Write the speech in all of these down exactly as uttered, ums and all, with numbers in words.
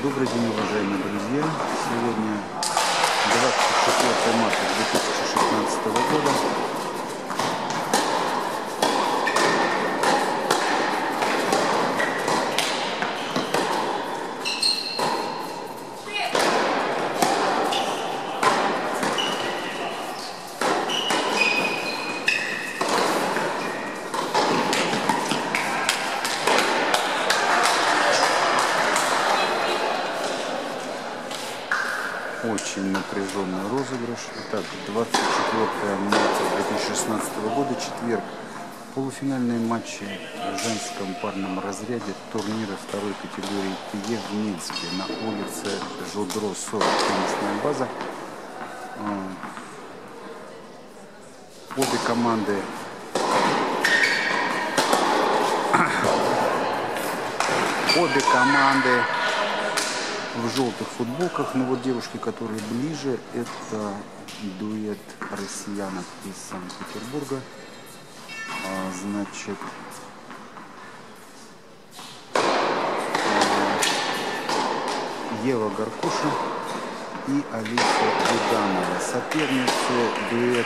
Добрый день, уважаемые друзья! Сегодня двадцать четвёртое марта две тысячи шестнадцатого года. Очень напряженный розыгрыш. Итак, двадцать четвёртое марта две тысячи шестнадцатого года, четверг. Полуфинальные матчи в женском парном разряде турнира второй категории ТЕ в Минске на улице Жудро сорок, теннисная база. Обе команды обе команды в желтых футболках, но вот девушки, которые ближе, это дуэт россиянок из Санкт-Петербурга. А, значит, Ева Горкуша и Алиса Буданова. Соперницы дуэт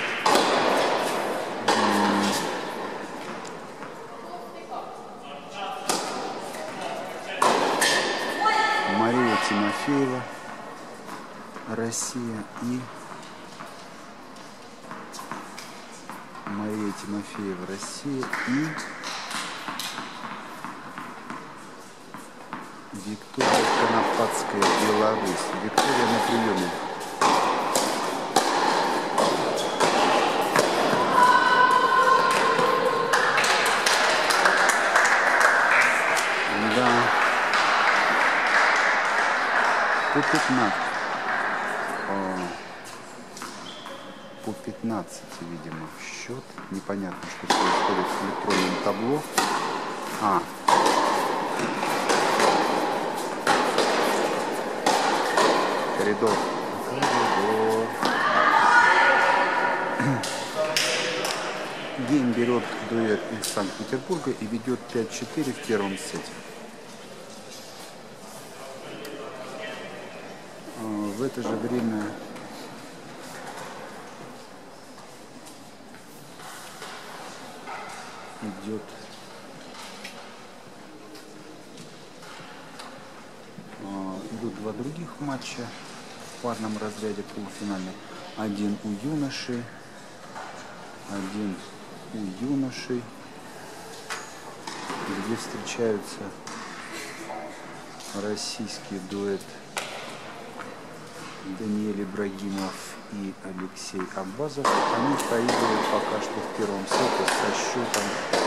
Мария Тимофеева, Россия, и Мария Тимофеева, Россия, и Виктория Конопатская, Беларусь. Виктория на приеме. Да. По пятнадцать. По пятнадцати, видимо, счет. Непонятно, что происходит в электронном табло. А. Коридор. Коридор. Гейм берет дуэт из Санкт-Петербурга и ведет пять-четыре в первом сете. В это же время идет идут два других матча в парном разряде полуфинальных. Один у юношей, один у юношей, где встречаются российский дуэт Даниэль Ибрагимов и Алексей Аббазов. Они проигрывают пока что в первом сете со счетом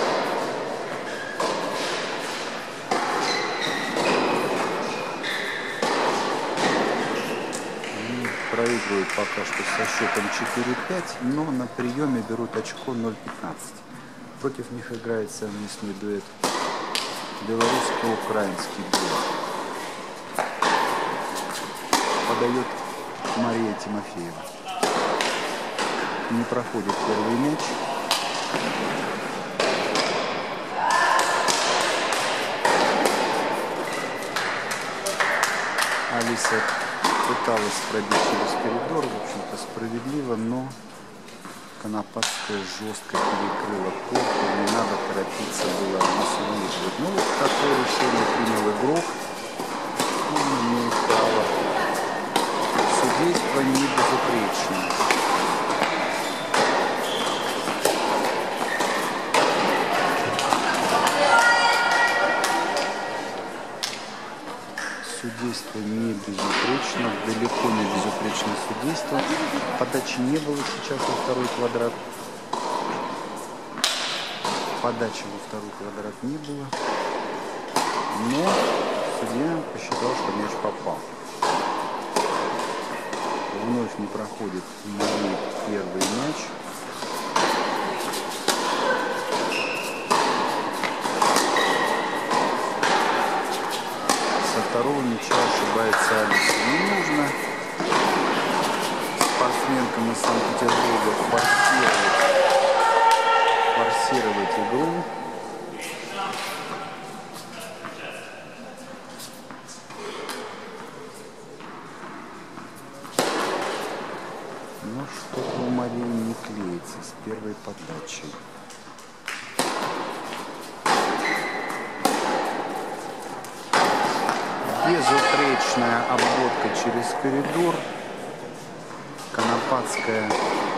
Они проигрывают пока что со счетом четыре-пять, но на приеме берут очко ноль пятнадцать. Против них играет совместный дуэт белорусско-украинский дуэт. Подает Мария Тимофеева. Не проходит первый мяч. Алиса пыталась пробить через коридор, в общем-то справедливо, но Конопатская жестко перекрыла корпус, не надо торопиться было нас выигрывать. Ну вот такое решение принял игрок. Он имеет право. Судейство не безупречно. Судейство не безупречно, далеко не безупречное судейство. Подачи не было сейчас во второй квадрат. Подачи во второй квадрат не было. Но судья посчитал, что мяч попал. Вновь не проходит мой первый мяч. Со второго мяча ошибается Алиса. Не нужно спортсменкам из Санкт-Петербурга форсировать, форсировать игру. Марии не клеится с первой подачей. Безупречная обводка через коридор. Конопатская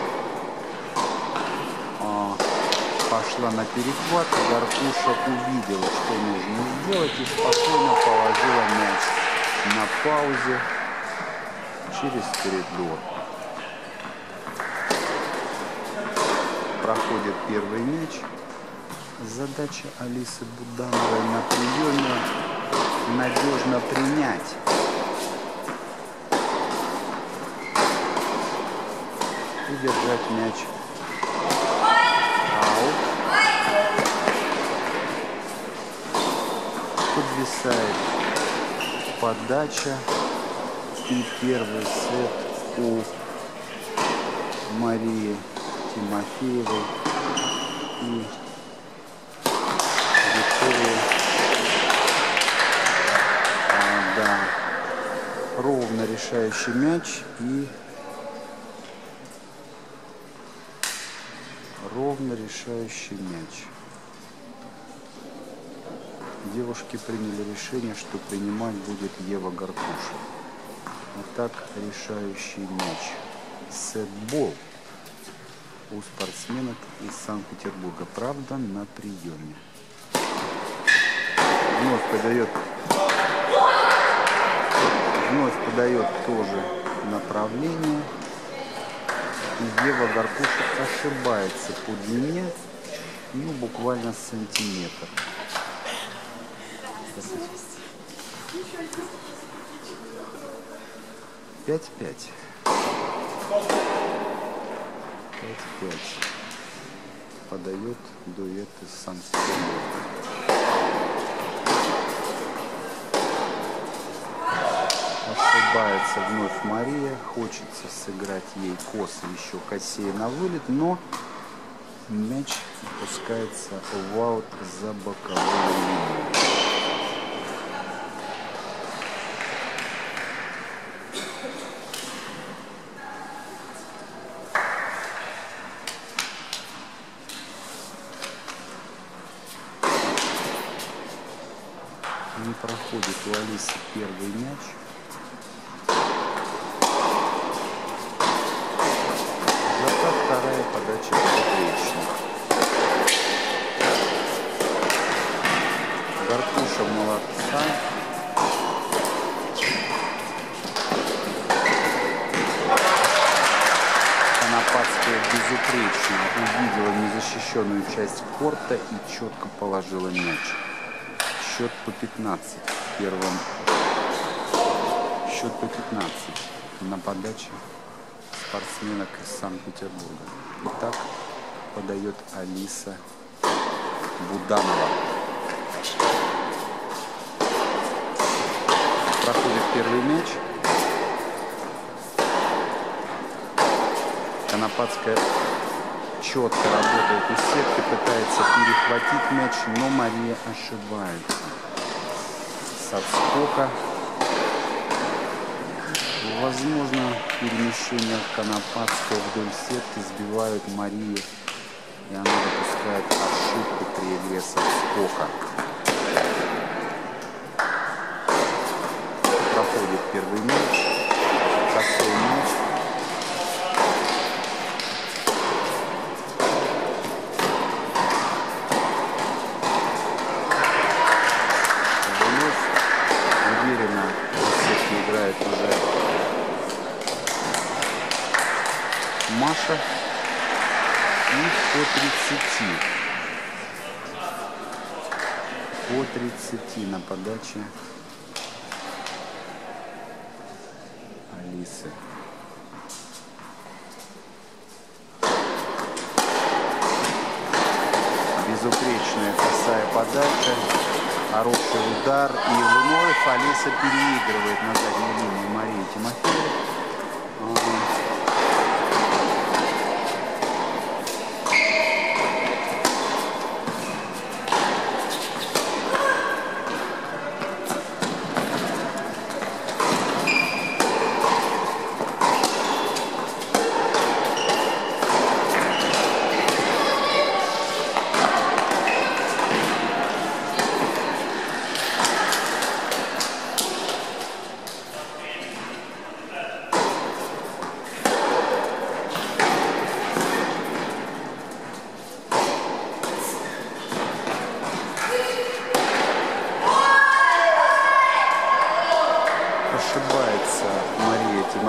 а, пошла на перехват. Гаркуша увидела, что нужно сделать, и спокойно положила мяч на паузе через коридор. Проходит первый мяч. Задача Алисы Будановой на приеме надежно принять. И держать мяч. Аут. Подвисает подача. И первый сет у Марии Тимофеевой и Виктории. А, да, ровно решающий мяч и ровно решающий мяч. Девушки приняли решение, что принимать будет Ева Гаркуша. Итак, решающий мяч. Сетбол у спортсменок из Санкт-Петербурга. Правда, на приеме. Вновь подает, вновь подает тоже направление. И Ева Гаркуша ошибается по длине, ну, буквально сантиметр. Пять-пять. Пять-пять. Подает дуэт из Санкт-Петербурга. Ошибается вновь Мария. Хочется сыграть ей косы еще косее на вылет, но мяч опускается в аут за боковую линию. Не проходит у Алисы первый мяч. Зато вторая подача безупречна. Гаркуша молодца. Конопатская безупречно увидела незащищенную часть корта и четко положила мяч. Счет по пятнадцать в первом. Счет по пятнадцать на подаче спортсменок из Санкт-Петербурга. Итак, подает Алиса Буданова. Проходит первый мяч. Конопатская четко работает у сетки, пытается перехватить мяч, но Мария ошибается. С отскока. Возможно, перемещение Конопатской вдоль сетки сбивают Марию, и она допускает ошибку при игре с отскока. Проходит первый мяч. Косой мяч. Играет уже Маша. И по тридцати. По тридцати на подаче Алисы. Безупречная косая подача. Хороший удар, и вновь Алиса переигрывает на задней линии Марии Тимофеевой.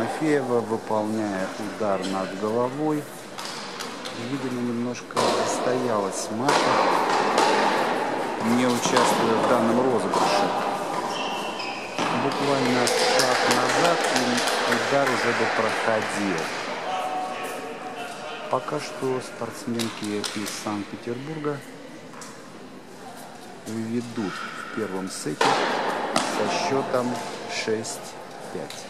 Тимофеева, выполняя удар над головой. Видимо, немножко застоялась Маша, не участвуя в данном розыгрыше. Буквально шаг назад, и удар уже бы проходил. Пока что спортсменки из Санкт-Петербурга ведут в первом сете со счетом шесть пять.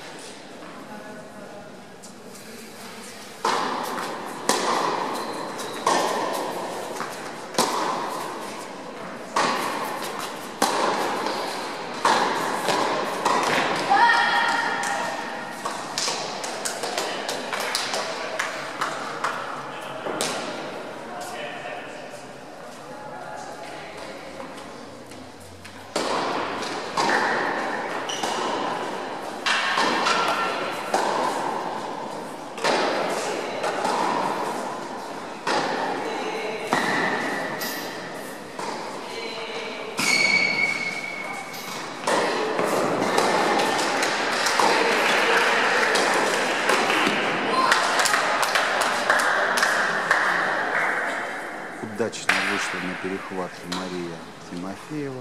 Удачно вышла на перехват Мария Тимофеева.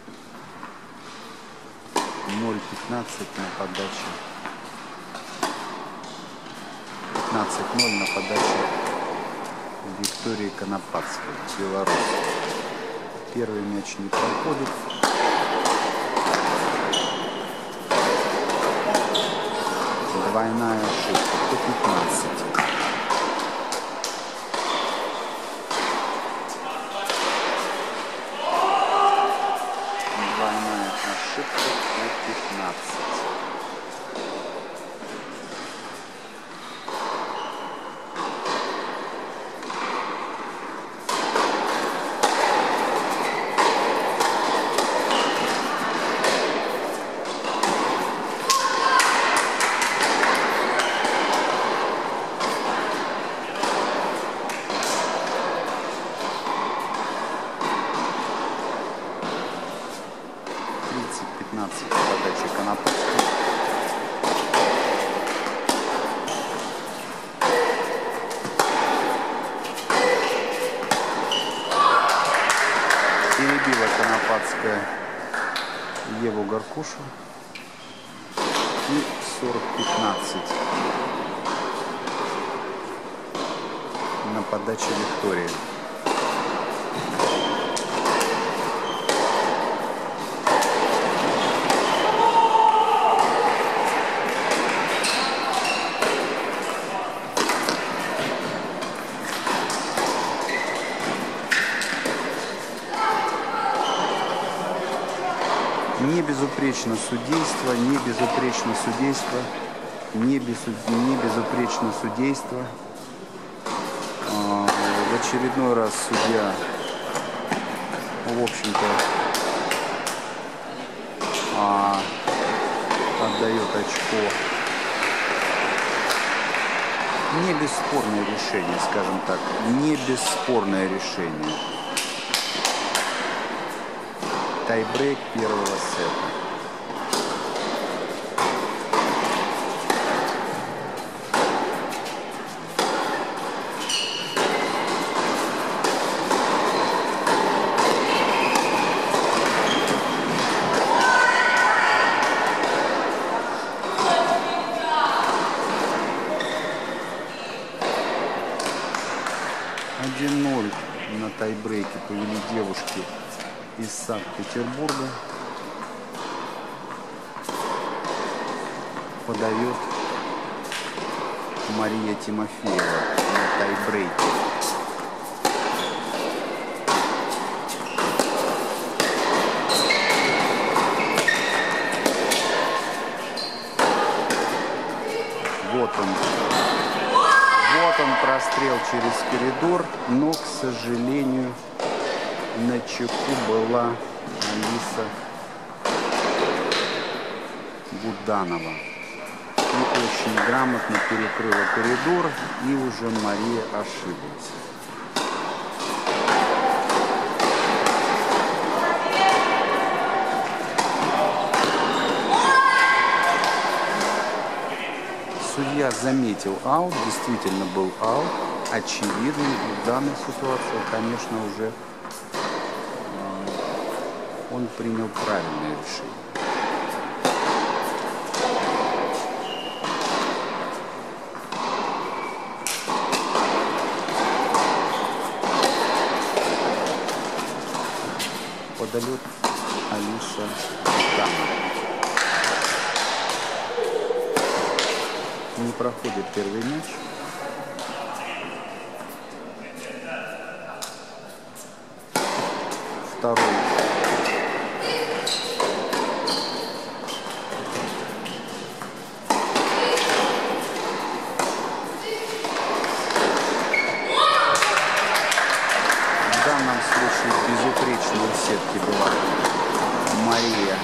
ноль пятнадцать на подаче. пятнадцать ноль на подаче Виктории Конопадской, Беларусь. Первый мяч не проходит. Двойная ошибка. По пятнадцать. Ошибка по пятнадцать. пятнадцать по подаче Конопадской. Перебила Конопадская Еву Горкушу. И сорок пятнадцать на подаче Виктории. Не безупречно судейство, не безупречно судейство, не, безу, не безупречно судейство. А, в очередной раз судья, в общем-то, а, отдает очко. Не бесспорное решение, скажем так, не бесспорное решение. Тайбрейк первого сета. один ноль на тайбрейке повели девушки из Санкт-Петербурга. Подает Мария Тимофеева на тайбрейке. Вот он. Вот он, прострел через коридор, но, к сожалению, на чеку была Алиса Буданова. И очень грамотно перекрыла коридор, и уже Мария ошиблась. судья заметил аут, действительно был аут, очевидный. В данной ситуации, конечно, уже э, он принял правильное решение. Подает Алиса Танова. Не проходит первый мяч. Второй. В данном случае безупречной в сетке была Мария.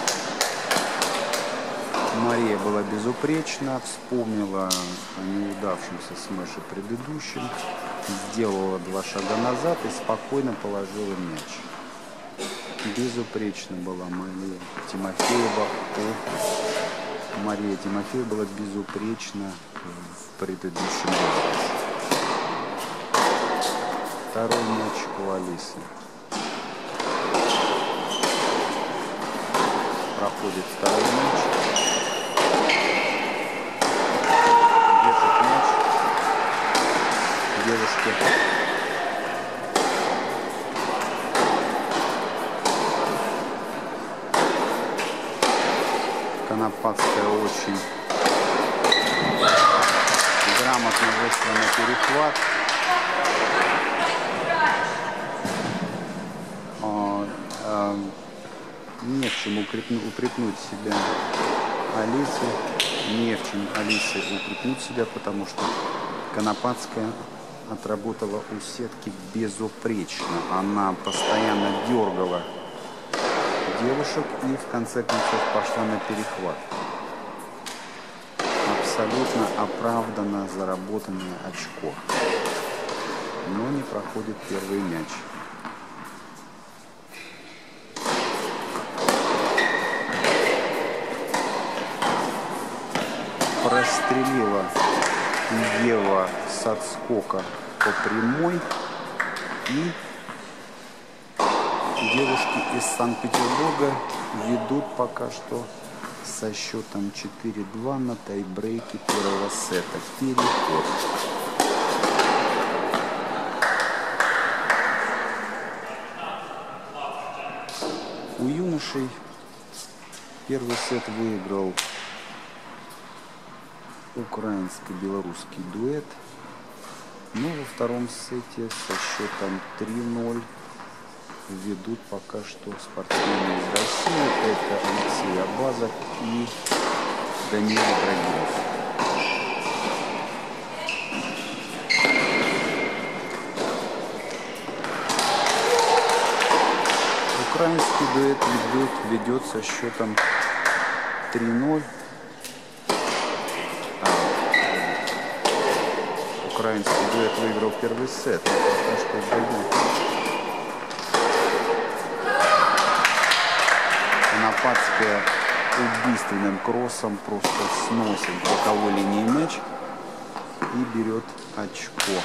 Мария была безупречна, вспомнила о неудавшемся смеше предыдущем, сделала два шага назад и спокойно положила мяч. Безупречна была Мария Тимофеева. О, Мария Тимофеева была безупречна в предыдущем разу. Второй мяч у Алисы. Проходит второй мяч. Держит мяч. Девушки. Конопатская очень грамотно вышла на перехват. Не в чем укрепнуть, укрепнуть себя Алисе, не в чем Алисе укрепнуть себя, потому что Конопатская отработала у сетки безупречно. Она постоянно дергала девушек и в конце концов пошла на перехват. Абсолютно оправданно заработанное очко. Но не проходит первый мяч. Прострелила Ева с отскока по прямой. И девушки из Санкт-Петербурга ведут пока что со счетом четыре-два на тайбрейке первого сета. Переход. У юношей первый сет выиграл украинско-белорусский дуэт. Но во втором сете со счетом три-ноль ведут пока что спортсмены из России. Это Алексей Абазов и Даниил Ибрагимов. Украинский дуэт ведет, ведет со счетом три-ноль. Украинский дуэт выиграл первый сет. Пока что дают. Конопатская убийственным кроссом просто сносит боковой линии мяч и берет очко.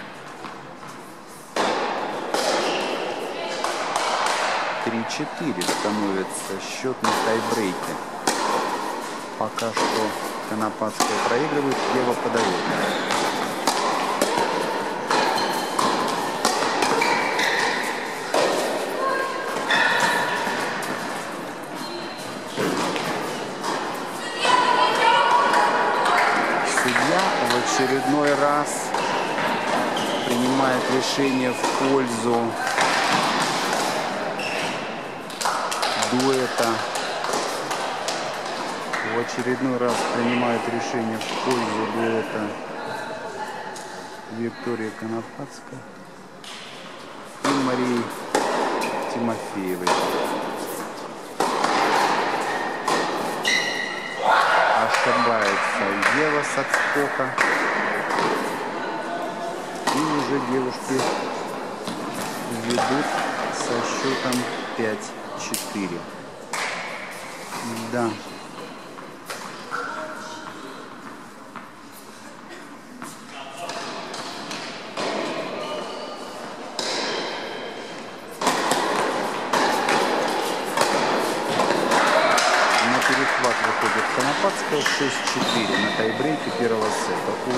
три-четыре становится счет на тайбрейке. Пока что Конопатская проигрывает, Ева подает. В очередной раз принимает решение в пользу дуэта. В очередной раз принимает решение в пользу дуэта Виктория Конопатская и Марии Тимофеевой. Ошибается Ева с отскока. И уже девушки ведут со счетом пять-четыре. Да. Конопадская шесть-четыре на тайбрейке первого сета. У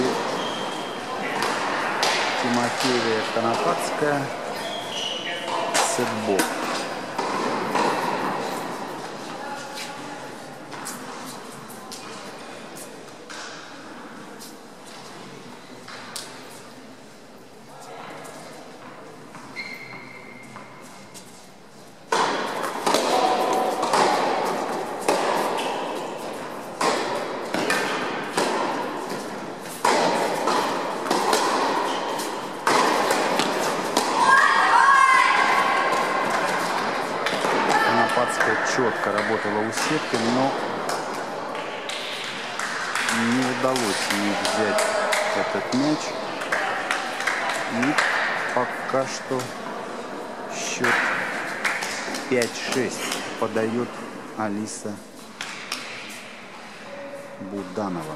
Тимофеева Конопадская сетбок. Четко работала у сетки, но не удалось ей взять этот мяч. И пока что счет пять-шесть подает Алиса Буданова.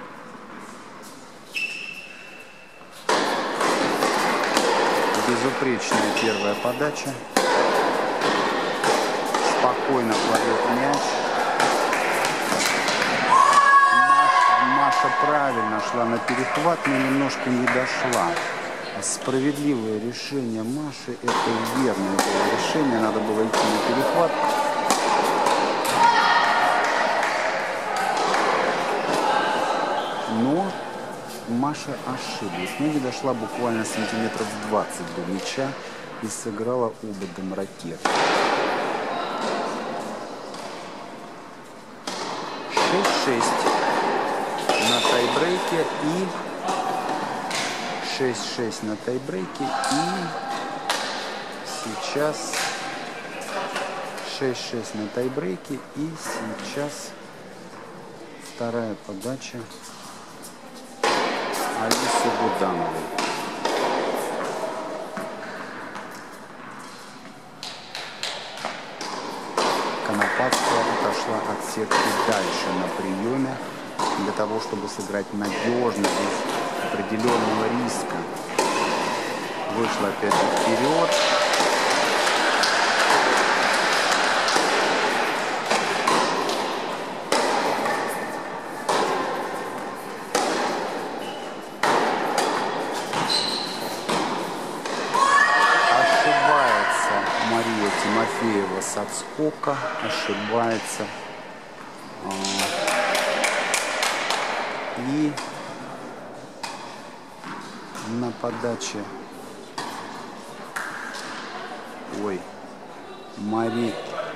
Безупречная первая подача. Спокойно кладет мяч. Маша правильно шла на перехват, но немножко не дошла. Справедливое решение Маши, это верное решение. Надо было идти на перехват. Но Маша ошиблась. Но не дошла буквально сантиметров двадцать до мяча и сыграла ободом ракет. шесть-шесть на тайбрейке и шесть-шесть на тайбрейке и сейчас шесть-шесть на тайбрейке и сейчас вторая подача Алисы Будановой. Конопадская отошла от сетки дальше на приеме для того, чтобы сыграть надежно, без определенного риска. Вышла опять же вперед. Тимофеева с отскока ошибается. И на подаче ой Мари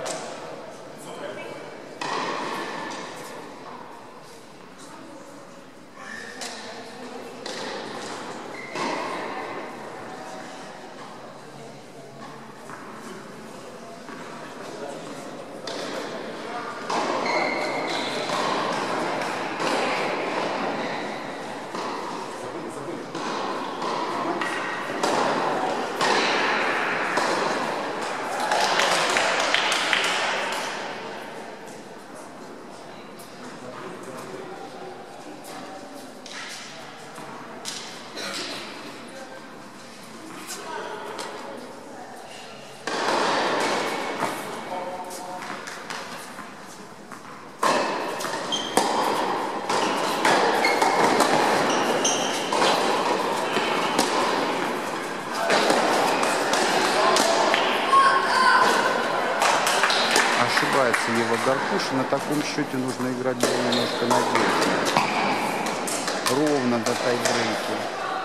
Ева Гаркуша. На таком счете нужно играть было немножко надежнее. Ровно до тайбрейка.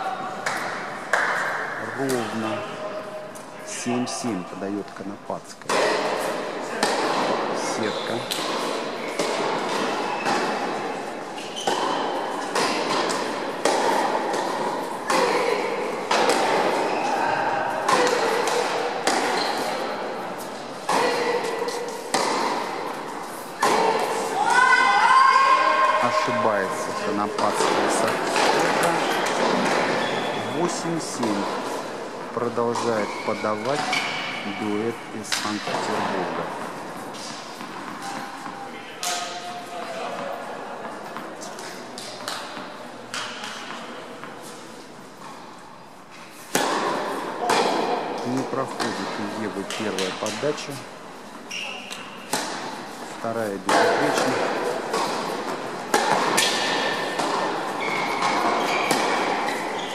Ровно семь-семь подает Конопадская. Сетка. Ошибается Конопадская с отскока. восемь-семь продолжает подавать дуэт из Санкт-Петербурга. Не проходит у Евы первая подача. Вторая безупречная.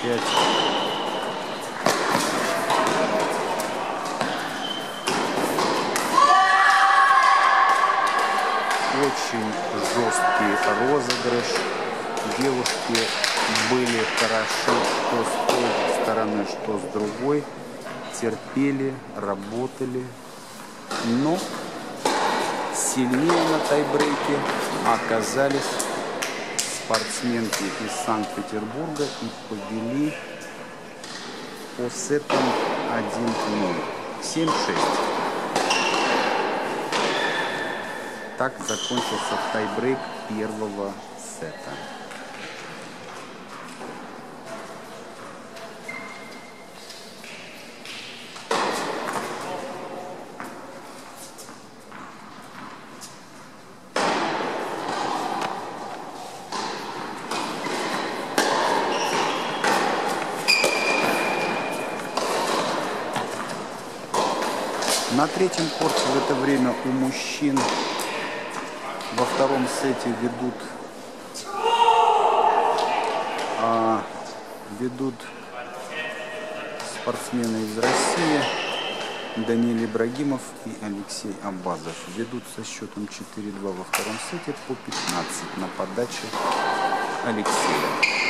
пять. Очень жесткий розыгрыш. Девушки были хороши что с той стороны, что с другой. Терпели, работали. Но сильнее на тайбрейке оказались спортсменки из Санкт-Петербурга и повели по сетам один ноль. семь-шесть. Так закончился тайбрейк первого сета. На третьем корте в это время у мужчин во втором сете ведут, а, ведут спортсмены из России Даниил Ибрагимов и Алексей Абазов. Ведут со счетом четыре-два во втором сете по пятнадцать на подаче Алексея.